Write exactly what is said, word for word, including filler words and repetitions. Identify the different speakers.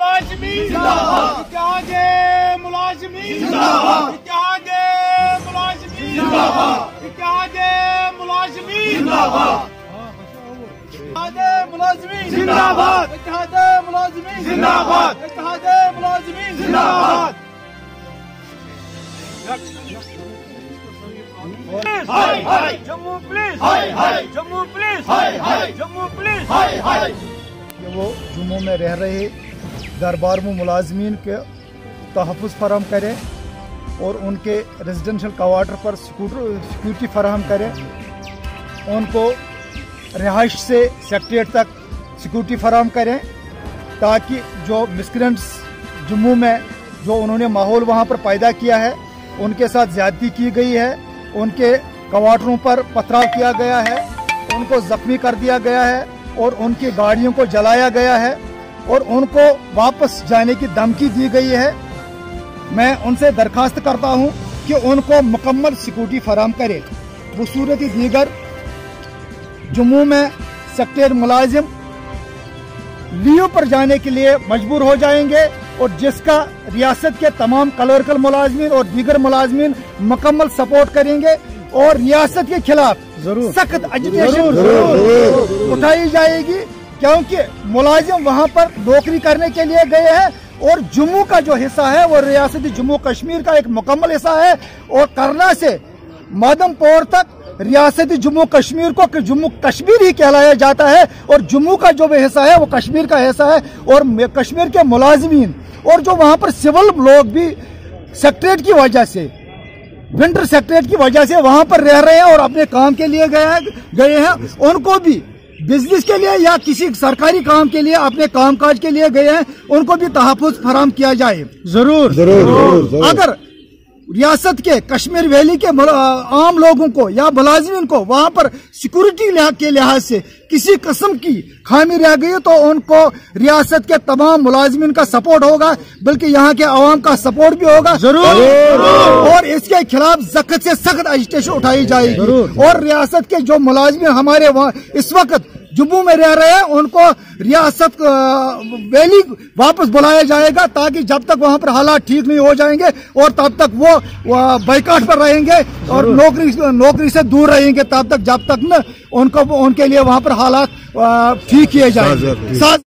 Speaker 1: मुलाजिमीन जिंदाबाद, इत्तेहादे मुलाजिमीन जिंदाबाद, इत्तेहादे मुलाजिमीन जिंदाबाद, इत्तेहादे मुलाजिमीन जिंदाबाद, इत्तेहादे मुलाजिमीन जिंदाबाद, इत्तेहादे मुलाजिमीन जिंदाबाद, इत्तेहादे मुलाजिमीन जिंदाबाद। हाय हाय जम्मू पुलिस, हाय हाय जम्मू पुलिस, हाय हाय जम्मू पुलिस, हाय हाय।
Speaker 2: वो जम्मू में रह रहे दरबारमू मुलाजमीन के तहफ़्फ़ुज़ फराहम करें और उनके रेजिडेंशल क्वार्टर पर सिक्योरिटी फराहम करें, उनको रिहाइश से सेक्रेटरीट तक सिक्योरिटी फराहम करें, ताकि जो मिस्क्रेंट्स जम्मू में जो उन्होंने माहौल वहाँ पर पैदा किया है, उनके साथ ज़्यादती की गई है, उनके क्वार्टरों पर पथराव किया गया है, उनको ज़ख्मी कर दिया गया है और उनकी गाड़ियों को जलाया गया है और उनको वापस जाने की धमकी दी गई है। मैं उनसे दरखास्त करता हूं कि उनको मुकम्मल सिक्योरिटी फराहम करे। बसूरत दीगर जम्मू में सेक्रेटरी मुलाजिम लीव पर जाने के लिए मजबूर हो जाएंगे और जिसका रियासत के तमाम क्लर्कल मुलाजमीन और दीगर मुलाजमीन मुकम्मल सपोर्ट करेंगे और रियासत के खिलाफ जरूर सख्त एजुटेशन उठाई जाएगी, क्योंकि मुलाजिम वहाँ पर नौकरी करने के लिए गए हैं और जम्मू का जो हिस्सा है वो रियासती जम्मू कश्मीर का एक मुकम्मल हिस्सा है और करना से मादमपुर तक रियासती जम्मू कश्मीर को जम्मू कश्मीर ही कहलाया जाता है और जम्मू का जो भी हिस्सा है वो कश्मीर का हिस्सा है। और कश्मीर के मुलाजमीन और जो वहाँ पर सिविल लोग भी सेक्रेटरीट की वजह से, विंटर सेक्रेटरीट की वजह से वहाँ पर रह रहे हैं और अपने काम के लिए गए गए हैं, उनको भी बिजनेस के लिए या किसी सरकारी काम के लिए अपने कामकाज के लिए गए हैं, उनको भी तहफ़्फ़ुज़ फराहम किया जाए। जरूर जरूर, जरूर, जरूर। अगर रियासत के कश्मीर वैली के आम लोगों को या मुलाजिमीन को वहाँ पर सिक्योरिटी के लिहाज से किसी किस्म की खामी रह गई तो उनको रियासत के तमाम मुलाजिमीन का सपोर्ट होगा, बल्कि यहाँ के अवाम का सपोर्ट भी होगा जरूर। और इसके खिलाफ सख्त से सख्त एजिटेशन उठाई जाएगी और रियासत के जो मुलाजिमीन हमारे वहाँ इस वक्त जम्मू में रह रहे हैं उनको रियासत वैली वापस बुलाया जाएगा, ताकि जब तक वहाँ पर हालात ठीक नहीं हो जाएंगे और तब तक वो, वो बाइकाट पर रहेंगे और नौकरी नौकरी से दूर रहेंगे तब तक जब तक न उनको उनके लिए वहाँ पर हालात ठीक किए जाएंगे।